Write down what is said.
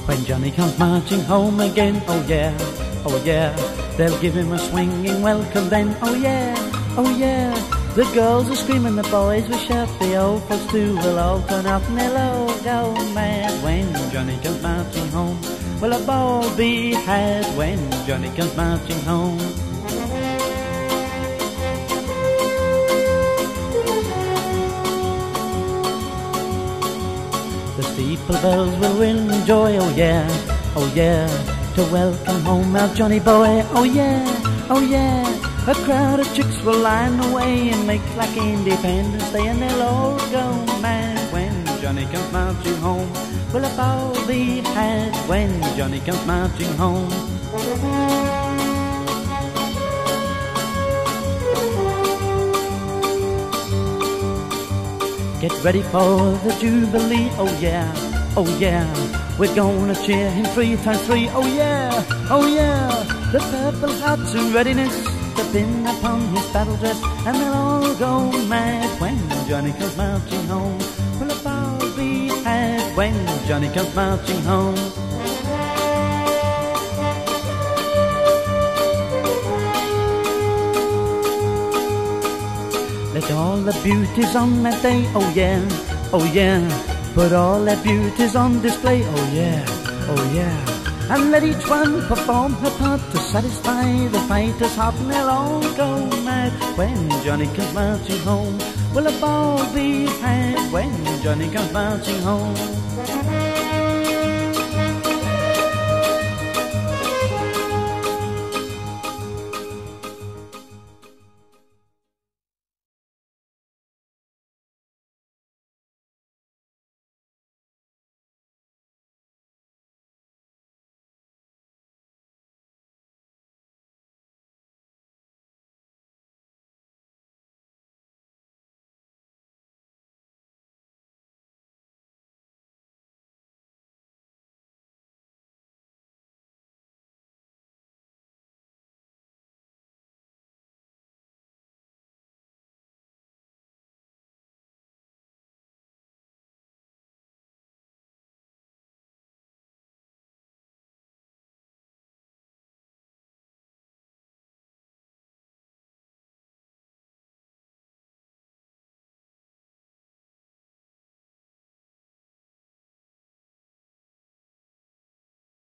When Johnny comes marching home again, oh yeah, oh yeah, they'll give him a swinging welcome then, oh yeah, oh yeah. The girls are screaming, the boys will shout, the old folks too will all turn out and they'll all go mad when Johnny comes marching home. Well, a ball be had when Johnny comes marching home. The steeple bells will ring joy, oh yeah, to welcome home our Johnny boy, oh yeah, oh yeah. A crowd of chicks will line the way and make like Independence Day, and they'll all go mad when Johnny comes marching home. Well, a ball be had when Johnny comes marching home. Get ready for the Jubilee, oh yeah, oh yeah. We're gonna cheer him 3 times 3, oh yeah, oh yeah. The purple hats in readiness to pin upon his battle dress, and they'll all go mad when Johnny comes marching home. Well, a ball be had when Johnny comes marching home. Let all the beauties on that day, oh yeah, oh yeah. Put all their beauties on display, oh yeah, oh yeah. And let each one perform her part to satisfy the fighter's heart, and they'll all go mad when Johnny comes marching home. Well, a ball be had when Johnny comes marching home.